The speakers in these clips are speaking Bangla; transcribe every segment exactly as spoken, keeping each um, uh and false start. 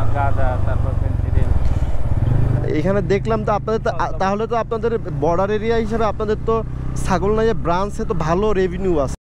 গাঁজা, তারপর ফেন্সিডিল। এখানে দেখলাম তো আপনাদের তাহলে তো আপনাদের বর্ডার এরিয়া হিসাবে আপনাদের তো ছাগলনাইয়া ব্রাঞ্চে তো ভালো রেভিনিউ আছে।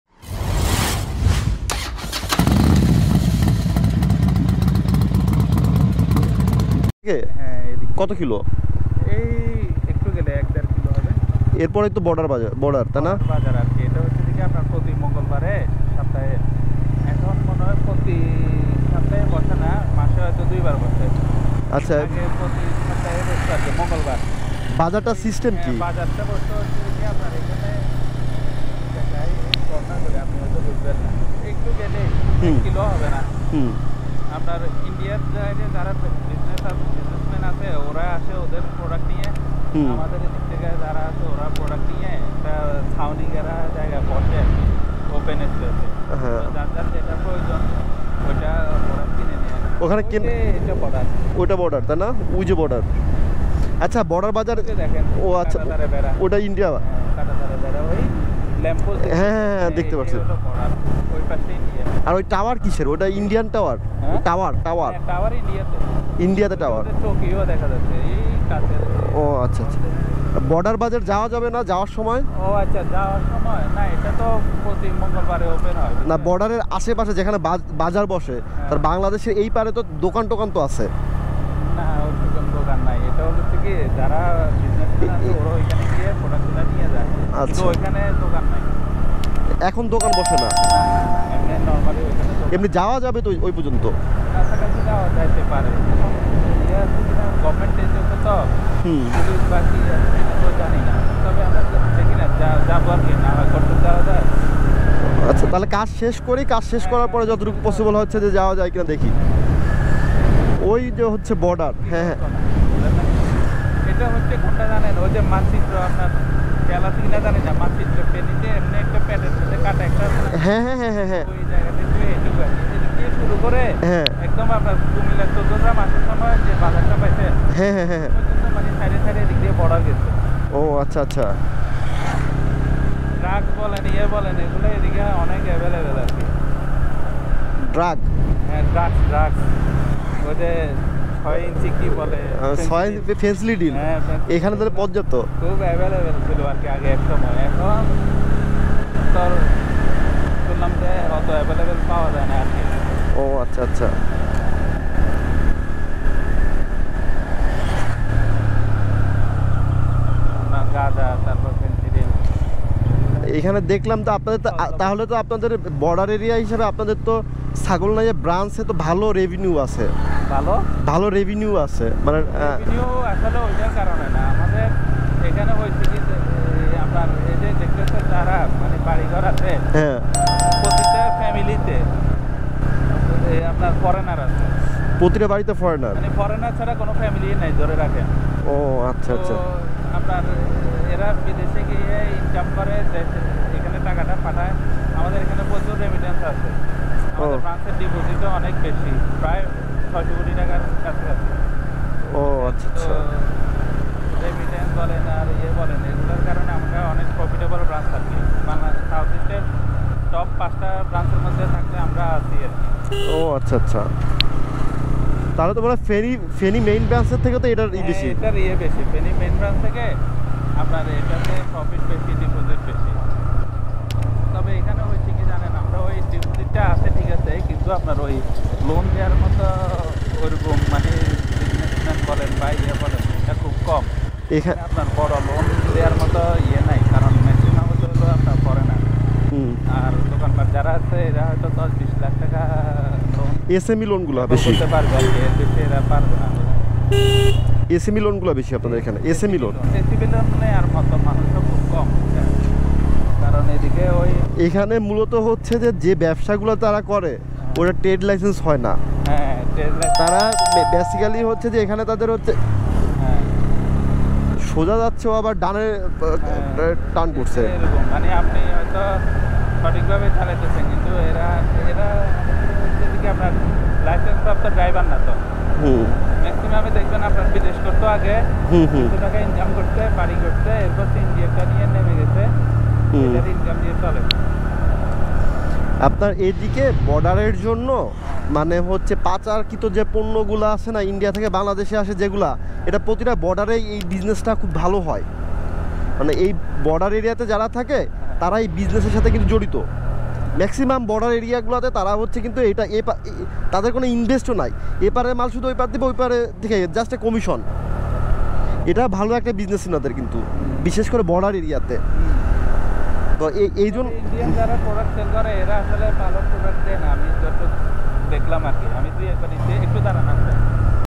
হ্যাঁ, কত কিলো? এই একটু গেলে এক দেড় কিলো হবে। এরপরে তো বর্ডার বাজার, বর্ডার তাই না? বাজার আর কি। এটা হচ্ছে দিকে আপনার প্রতি মঙ্গলবারে সপ্তাহে, এখন মনে হয় প্রতি সপ্তাহে বসে না, মাসে হয়তো দুইবার বসে। আচ্ছা, প্রতি সপ্তাহে বসতে আর কি মঙ্গলবার। বাজারটা সিস্টেম কি? বাজারটা বসতে হচ্ছে দিকে আপনার এখানে দেখাই কর্নার করে, আপনি হয়তো বুঝবেন না, একটু গেলে এক কিলো হবে না। হুম, আপনার ইন্ডিয়ার জায়গায় যারা বিজনেস বিজনেসম্যান আছে ওরা আসে ওদের প্রোডাক্ট নিয়ে, আমাদের এদিক থেকে যারা আছে ওরা প্রোডাক্ট নিয়ে একটা ছাউনি গেরা জায়গায় বসে ওপেন স্পেসে, যার যার যেটা প্রয়োজন ওইটা প্রোডাক্ট কিনে নিয়ে ওখানে কিনে। এটা বর্ডার, ওইটা বর্ডার তাই না? ওই যে বর্ডার। আচ্ছা, বর্ডার বাজার দেখেন। ও আচ্ছা, ওটা ইন্ডিয়া। কাটাতারে বেড়া ওই ল্যাম্পপোস্ট। হ্যাঁ হ্যাঁ হ্যাঁ, দেখতে পাচ্ছি। ওই পাশে ইন্ডিয়া। আর ওই টাওয়ার কিসের? ওটা Indian tower? Tower tower tower ইন্ডিয়াতে। ইন্ডিয়াতে টাওয়ার। চৌকিও দেখা যাচ্ছে এই কাছে। ও আচ্ছা আচ্ছা। বর্ডার বাজার যাওয়া যাবে না যাওয়ার সময়? ও আচ্ছা, যাওয়ার সময় না, এটা তো প্রতি মঙ্গলবারে ওপেন হয় না, বর্ডারের আশেপাশে যেখানে বাজার বসে তার বাংলাদেশের এই পারে তো দোকান টোকান তো আছে না? ওরকম দোকান নাই। এটা হচ্ছে কি যারা বিজনেস করে ওরা ওইখানে গিয়ে প্রোডাক্টগুলো নিয়ে যায়। আচ্ছা, ওইখানে দোকান নাই এখন, দোকান বসে না। এমনি নরমালি ওইখানে এমনি যাওয়া যাবে তো ওই পর্যন্ত? কাছাকাছি যাওয়া যাইতে পারে। গভর্নমেন্ট এজেন্সি তো হুম, বাকি তো জানি না, তবে আমরা দেখি না যাবো আর কি, না হয় করতে যাওয়া যায়। আচ্ছা, তাহলে কাজ শেষ করি, কাজ শেষ করার পরে যতটুকু পসিবল হচ্ছে যে যাওয়া যায় কিনা দেখি। ওই যে হচ্ছে বর্ডার। হ্যাঁ হ্যাঁ, এটা হচ্ছে কোনটা জানেন? ওই যে মানচিত্র আপনার খেলা থেকে না জানি না, মানচিত্র পেনিতে এমনি একটা প্যাডের সাথে কাটা একটা। হ্যাঁ হ্যাঁ হ্যাঁ হ্যাঁ হ্যাঁ, ওই জায়গাতে এটুকু এদিক দিয়ে শুরু করে হ্যাঁ একদম আপনার কুমিল্লার চোদ্দটা মাসের সময় যে বাজারটা পাইছে হ্যাঁ হ্যাঁ হ্যাঁ, মানে সাইডে সাইডে এদিক দিয়ে বর্ডার গেছে। ও আচ্ছা আচ্ছা। ড্রাগ বলেন, ইয়ে বলেন, এগুলো এদিকে অনেক অ্যাভেলেবেল আর কি। ড্রাগ? হ্যাঁ, ড্রাগস ড্রাগস ওই যে ছয় ইঞ্চি কি বলে, ছয় ফেন্সিডিল। হ্যাঁ, এখানে তাহলে পর্যাপ্ত খুব অ্যাভেলেবেল ছিল আর কি আগে এক সময়। এখন তোর শুনলাম যে অত অ্যাভেলেবেল পাওয়া যায় না আর কি। ও আচ্ছা আচ্ছা। গাঁজা, তারপর ফেন্সিডিল। এখানে দেখলাম তো আপনাদের তাহলে তো আপনাদের বর্ডার এরিয়া হিসাবে আপনাদের তো ছাগলনাইয়া ব্রাঞ্চে তো ভালো রেভিনিউ আছে। ভালো ভালো রেভিনিউ আছে মানে রেভিনিউ আসলে ওইটার কারণে না, আমাদের এখানে হয়েছে কি আপনার এই যে দেখতেছে যারা মানে বাড়িঘর আছে, হ্যাঁ, প্রতিটা ফ্যামিলিতে আপনার ফরেনার আছে। প্রতিটা বাড়িতে ফরেনার? মানে ফরেনার ছাড়া কোনো ফ্যামিলি নাই ধরে রাখে। ও আচ্ছা আচ্ছা। আপনার এরা বিদেশে গিয়ে ইনকাম করে, এখানে টাকাটা পাঠায়। আমাদের এখানে প্রচুর রেমিটেন্স আছে, আমাদের ফ্রান্সের ডিপোজিটও অনেক বেশি, প্রায় ছয়শো কোটি টাকার কাছাকাছি। ও আচ্ছা আচ্ছা। রেমিটেন্স বলেন আর ইয়ে বলেন, এগুলোর কারণে আমরা অনেক প্রফিটেবল ব্রাঞ্চ থাকি। বাংলাদেশ সাউথ ইস্টের টপ পাঁচটা ব্রাঞ্চের মধ্যে থাকলে আমরা আছি আর কি। ও আচ্ছা আচ্ছা। তাহলে তো মানে ফেনী ফেনী মেইন ব্রাঞ্চের থেকে তো এটার বেশি? এটার ইয়ে বেশি, ফেনী মেইন ব্রাঞ্চ থেকে আপনার এটাতে প্রফিট বেশি, ডিপোজিট বেশি। তবে এখানে হয়েছে কি জানেন, আমরা ওই ডিপোজিটটা আছে ঠিক আছে, কিন্তু আপনার ওই লোন দেওয়ার মতো ওইরকম মানে বিজনেসম্যান বলেন বা ইয়ে বলেন এটা খুব কম। এখানে আপনার বড় লোন দেওয়ার মতো ইয়ে নাই, কারণ ম্যাক্সিমাম হচ্ছে তো আপনার ফরেনার। আর দোকানপাট যারা আছে এরা হয়তো দশ বিশ লাখ টাকা লোন, এসএমই লোনগুলো বেশি করতে পারবে আর কি, এর বেশি এরা পারবে না। এসএমই লোনগুলো বেশি আপনাদের এখানে? এসএমই লোন এসএমই লোন নেওয়ার মতো মানুষও খুব কম, কারণ এদিকে ওই এখানে মূলত হচ্ছে যে যে ব্যবসাগুলো তারা করে ওটা ট্রেড লাইসেন্স হয় না। হ্যাঁ, তারা বেসিক্যালি হচ্ছে যে এখানে তাদের হচ্ছে সোজা যাচ্ছে আবার ডানে টার্ন করছে, এরকম মানে আপনি হয়তো সঠিকভাবে চালাইতেছেন, কিন্তু এরা এরা যেদিকে আপনার লাইসেন্স প্রাপ্ত ড্রাইভার না তো। হুম, ম্যাক্সিমামে দেখবেন আপনার বিদেশ করতো আগে, কিছু টাকা ইনকাম করতে, বাড়ি করতে, এরপর সিএনজি একটা নিয়ে নেমে গেছে, এটার ইনকাম দিয়ে চলে। আপনার এদিকে বর্ডারের জন্য মানে হচ্ছে পাচারকৃত যে পণ্যগুলো আছে না ইন্ডিয়া থেকে বাংলাদেশে আসে যেগুলা, এটা প্রতিটা বর্ডারেই এই বিজনেসটা খুব ভালো হয়। মানে এই বর্ডার এরিয়াতে যারা থাকে তারা এই বিজনেসের সাথে কিন্তু জড়িত। ম্যাক্সিমাম বর্ডার এরিয়াগুলোতে তারা হচ্ছে কিন্তু এটা এ পা- এ- তাদের কোনো ইনভেস্টও নাই, এপারের মাল শুধু ওই পার দিবে, ওই পারে থেকে জাস্ট এ কমিশন। এটা ভালো একটা বিজনেস ওনাদের কিন্তু, বিশেষ করে বর্ডার এরিয়াতে। তো এই এই জন্য ইন্ডিয়ান যারা প্রোডাক্ট সেল করে এরা আসলে ভালো প্রোডাক্ট দেয় না, আমি যত দেখলাম আর কি। আমি দুই একবার দিতে একটু দাঁড়ান আসবে